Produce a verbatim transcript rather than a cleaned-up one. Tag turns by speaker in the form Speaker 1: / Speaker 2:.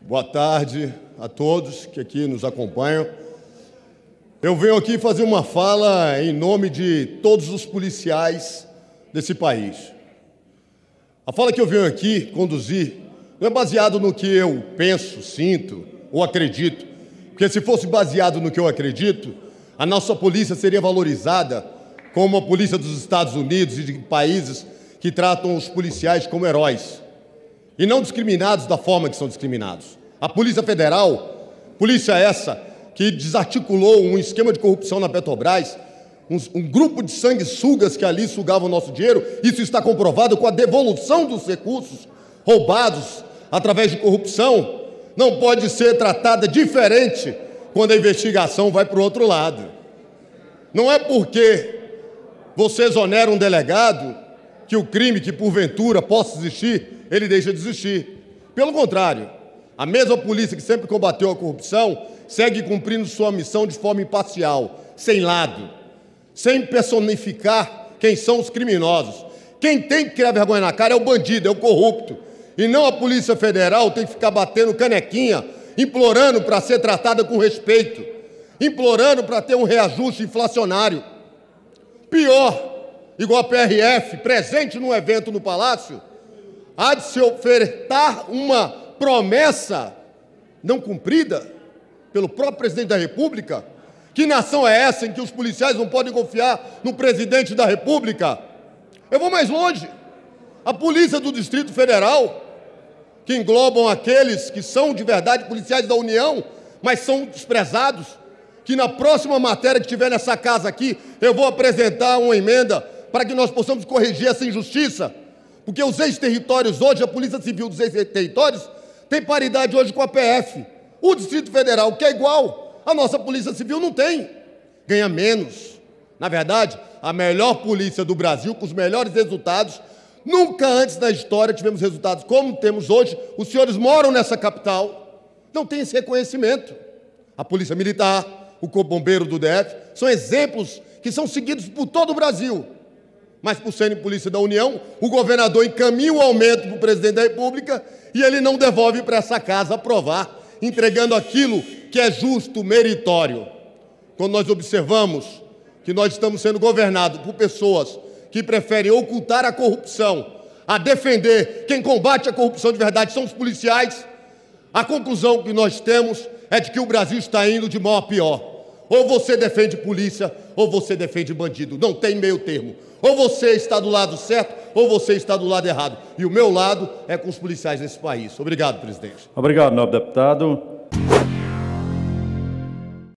Speaker 1: Boa tarde a todos que aqui nos acompanham. Eu venho aqui fazer uma fala em nome de todos os policiais desse país. A fala que eu venho aqui conduzir não é baseado no que eu penso, sinto ou acredito, porque se fosse baseado no que eu acredito, a nossa polícia seria valorizada como a polícia dos Estados Unidos e de países que tratam os policiais como heróis e não discriminados da forma que são discriminados. A Polícia Federal, polícia essa que desarticulou um esquema de corrupção na Petrobras, um, um grupo de sanguessugas que ali sugavam o nosso dinheiro, isso está comprovado com a devolução dos recursos roubados através de corrupção, não pode ser tratada diferente quando a investigação vai para o outro lado. Não é porque você exonera um delegado que o crime que porventura possa existir, ele deixa de existir. Pelo contrário, a mesma polícia que sempre combateu a corrupção segue cumprindo sua missão de forma imparcial, sem lado, sem personificar quem são os criminosos. Quem tem que criar vergonha na cara é o bandido, é o corrupto. E não a Polícia Federal tem que ficar batendo canequinha, implorando para ser tratada com respeito, implorando para ter um reajuste inflacionário. Pior, igual a P R F, presente num evento no Palácio, há de se ofertar uma promessa não cumprida pelo próprio presidente da República. Que nação é essa em que os policiais não podem confiar no presidente da República? Eu vou mais longe. A Polícia do Distrito Federal, que englobam aqueles que são de verdade policiais da União, mas são desprezados, que na próxima matéria que tiver nessa casa aqui, eu vou apresentar uma emenda para que nós possamos corrigir essa injustiça, porque os ex-territórios hoje, a Polícia Civil dos ex-territórios, tem paridade hoje com a P F. O Distrito Federal, que é igual, a nossa Polícia Civil não tem, ganha menos. Na verdade, a melhor polícia do Brasil, com os melhores resultados, nunca antes na história tivemos resultados como temos hoje. Os senhores moram nessa capital, não tem esse reconhecimento. A Polícia Militar, o Corpo Bombeiro do D F, são exemplos que são seguidos por todo o Brasil. Mas por serem polícia da União, o governador encaminha o aumento para o presidente da República e ele não devolve para essa casa aprovar, entregando aquilo que é justo, meritório. Quando nós observamos que nós estamos sendo governados por pessoas que preferem ocultar a corrupção, a defender quem combate a corrupção de verdade são os policiais, a conclusão que nós temos é de que o Brasil está indo de mal a pior. Ou você defende polícia, ou você defende bandido. Não tem meio termo. Ou você está do lado certo, ou você está do lado errado. E o meu lado é com os policiais desse país. Obrigado, presidente.
Speaker 2: Obrigado, nobre deputado.